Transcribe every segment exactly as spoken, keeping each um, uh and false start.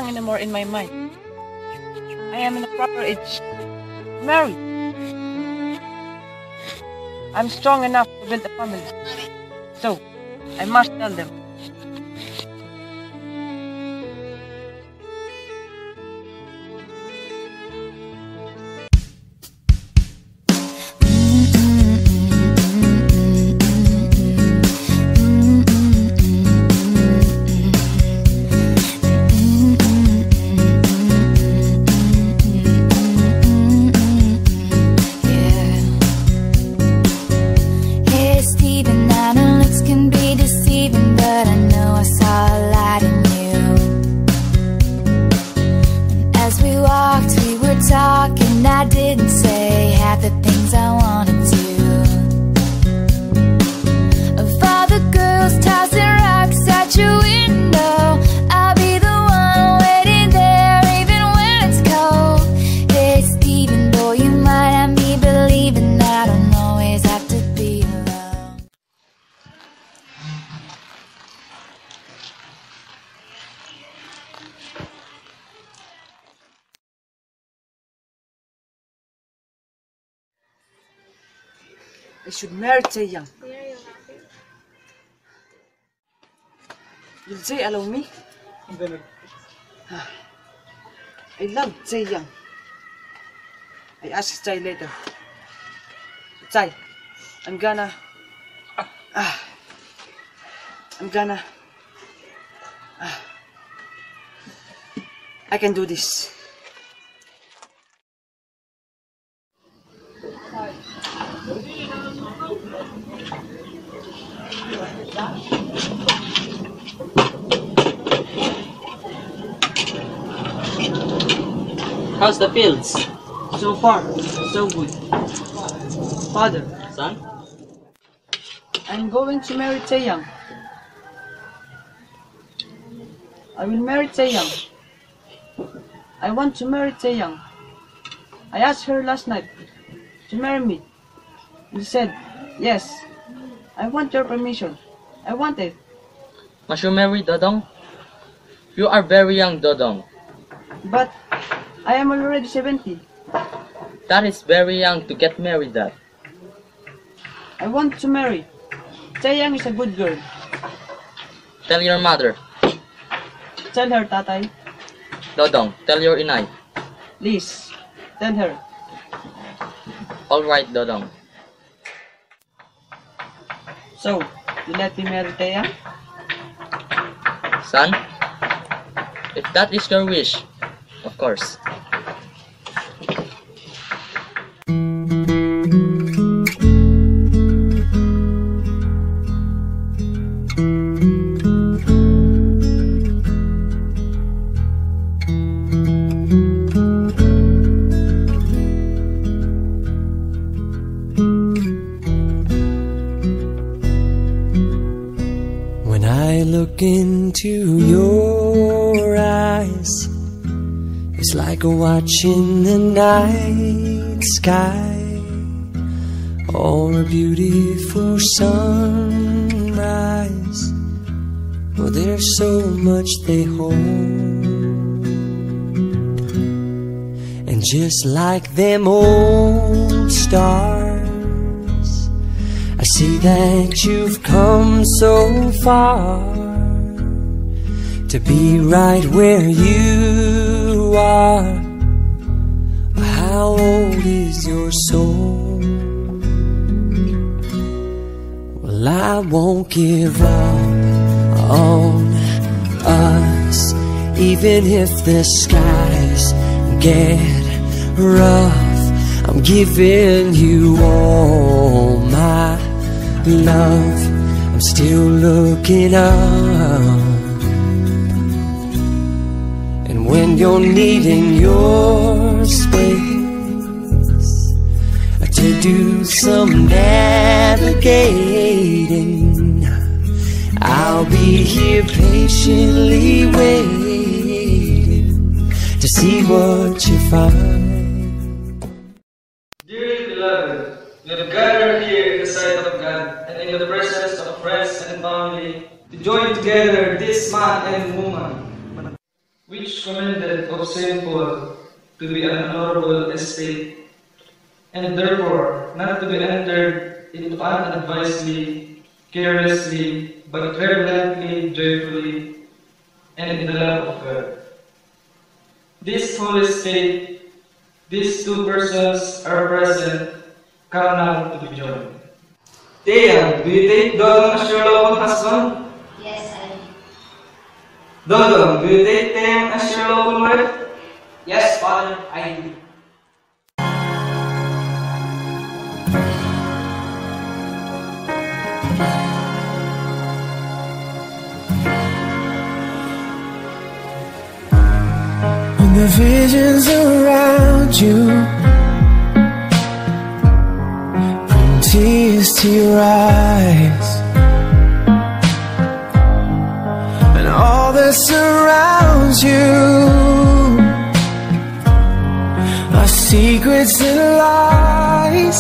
young anymore in my mind. I am in a proper age to marry. I'm strong enough to build a family. So, I must tell them. Talking, I didn't say half the things I wanted to. Of all the girls tossing rocks at your window, I'll be the one waiting there even when it's cold. Hey Stephen, boy, you might have me believing I don't always have to be alone. I should marry Taeyang. Will Jay allow me? I love Taeyang. I ask Jay later. Jay, I'm gonna... Ah, I'm gonna... Ah, I can do this. How's the fields? So far, so good. Father, Son? I'm going to marry Taeyang. I will marry Taeyang. I want to marry Taeyang. I asked her last night to marry me. She said, yes, I want your permission. I want it. Must you marry Dodong? You are very young, Dodong. But I am already seventy. That is very young to get married at. I want to marry. Taeyang is a good girl. Tell your mother. Tell her, Tatay. Dodong, tell your inay. Please, tell her. Alright, Dodong. So, you let me marry Taeyang? Son? If that is your wish, of course. When I look into your eyes, it's like watching the night sky or a beautiful sunrise. Well, there's so much they hold, and just like them old stars, I see that you've come so far to be right where you are. How old is your soul? Well, I won't give up on us, even if the skies get rough. I'm giving you all my love. I'm still looking up, and when you're needing your space to do some navigating, I'll be here patiently waiting to see what you find. Dearly beloved, we have gathered here in the sight of God and in the presence of friends and family to join together this man and woman. which commended of Saint Paul to be an honorable estate, and therefore not to be entered into unadvisedly, carelessly, but reverently, joyfully, and in the love of God. This holy state, these two persons are present, come now to be joined. Thea, do you take Dodong as your lawful husband? Yes, I do. Dodong, do you take Thea as your lawful wife? Yes, Father, I do. When the visions around you bring tears to your eyes, and all that surrounds you are secrets and lies,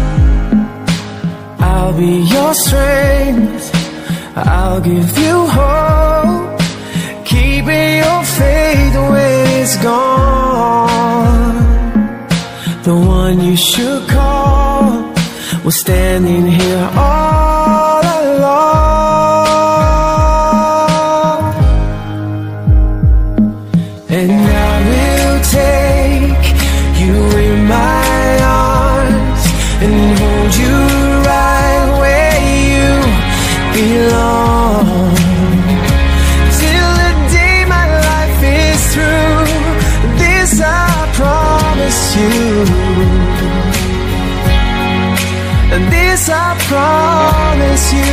I'll be your strength, I'll give you hope, keeping your faith when it's gone. The one you should call was standing here all along, and I will take you in my arms and hold you right where you belong. And this I promise you.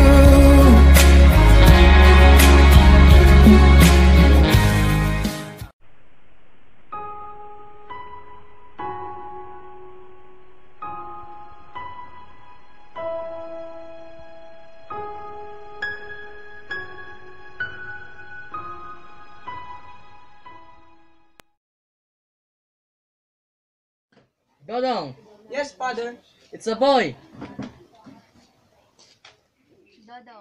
Dodong, Yes, Father. it's a boy. Dodo.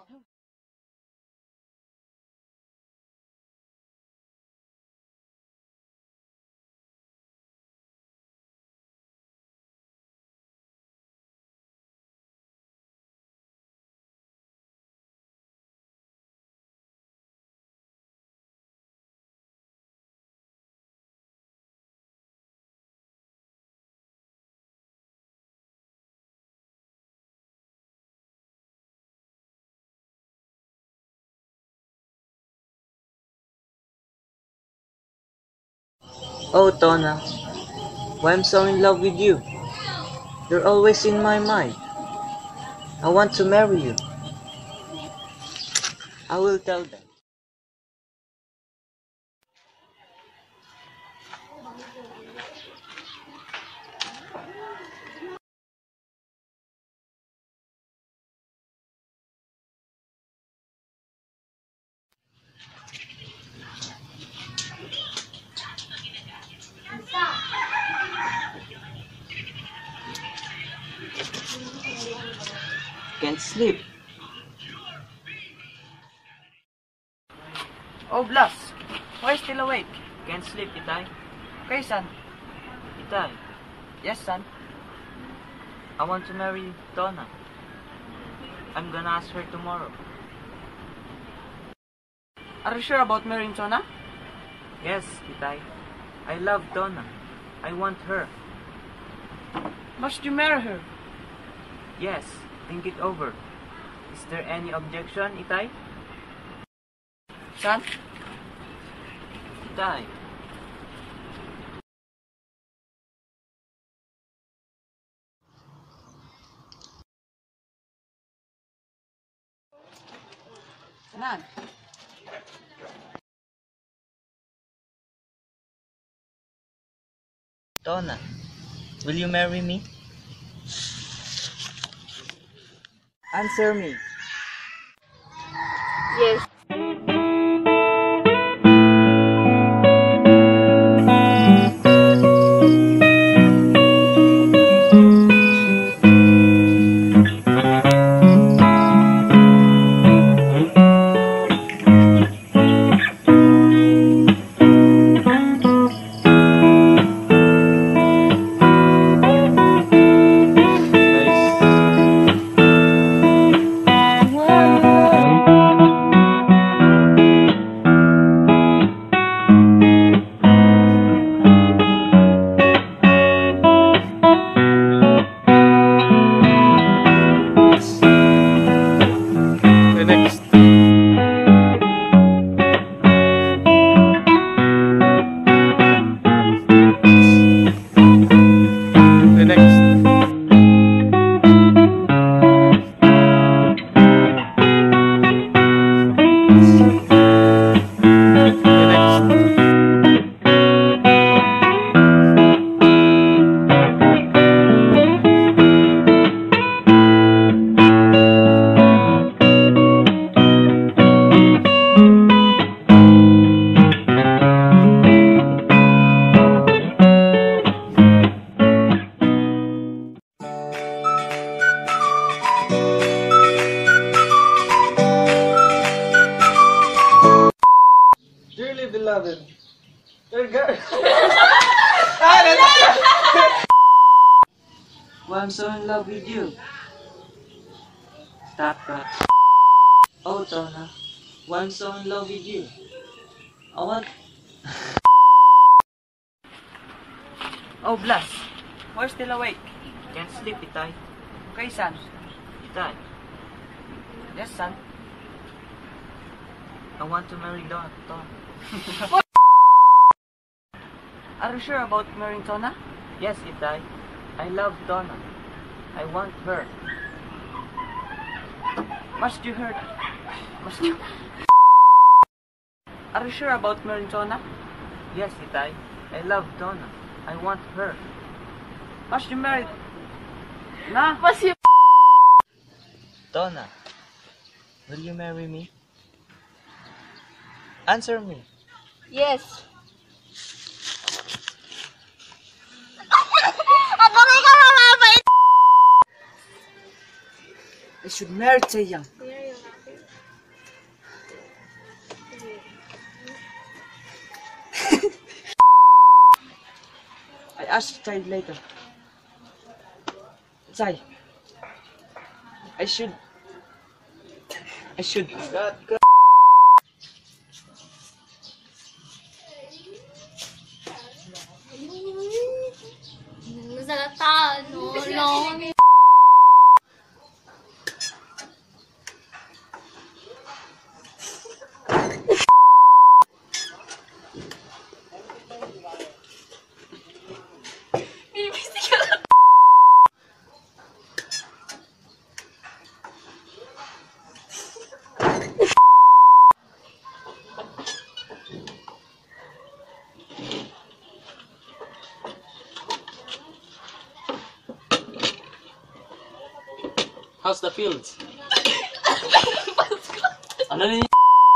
Oh, Tona, why I'm so in love with you. You're always in my mind. I want to marry you. I will tell them. Can't sleep. Oh, Blas. Why still awake? Can't sleep, Itay. Okay, son. Itay, Yes, son. I want to marry Tona. I'm gonna ask her tomorrow. Are you sure about marrying Tona? Yes, Itay. I love Tona. I want her. Must you marry her? Yes, think it over. Is there any objection, Itay? Son? Itay. Nan. Tona, will you marry me? Answer me. Yes. Why I'm so in love with you. Stop that. Oh, Tona. Why I'm so in love with you. I want... Oh, Blas. We're still awake. Can't sleep, Itay. Okay, son. Itay, Yes, son. I want to marry Don. Ton. Are you sure about marrying Tona? Yes, Itay. I love Donna. I want her. Must you heard? Must you? Are you sure about marrying Tona? Yes, Itay. I love Donna. I want her. Must you marry? Na? Donna, will you marry me? Answer me. Yes. I should marry Taeyang. I asked Chai later. Chai, I should. I should. Masalata, no, long. How's the fields? Ano na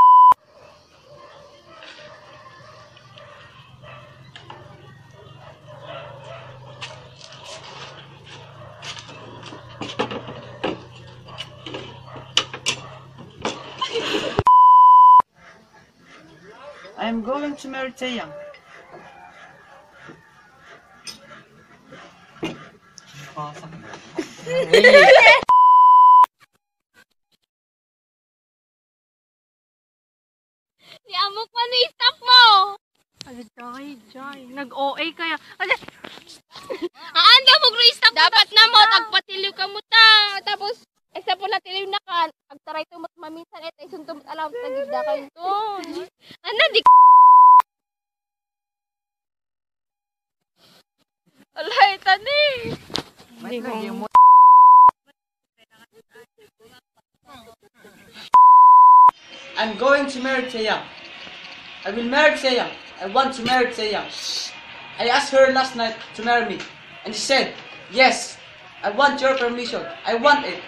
I am going to marry Taeyang. Si Amok pa ni stop mo! Ay, Jai, Jai. Nag-O A kaya. Ay, aan ka mo, stop dapat na mo, tagpatiliw ka mo ta. Tapos, ay sa pula tiliw na ka. Agtaray to mat maminsan, et ay suntum alam, tagigda kayo to. Ano, di alay, tani. Hindi mo. I'm going to marry Taeyang. I will marry Taeyang. I want to marry Taeyang. I asked her last night to marry me, and she said, yes, I want your permission. I want it.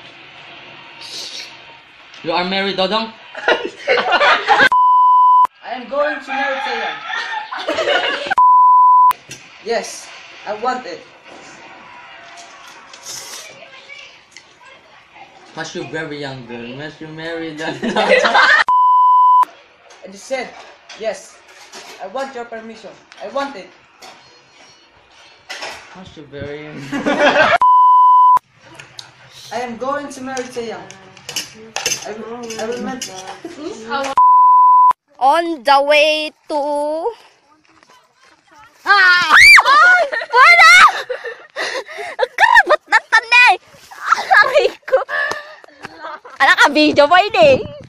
You are married, Dodong? I am going to marry Taeyang. Yes, I want it. Must you very young girl? Must you marry that? And she said, yes, I want your permission. I want it. Must you very young? I am going to marry Taeyang. I will, I will marry. on the way to... Ah! Ay! Wala! Karabot na tanay! Aray ko! Anak ka, video pa yun eh!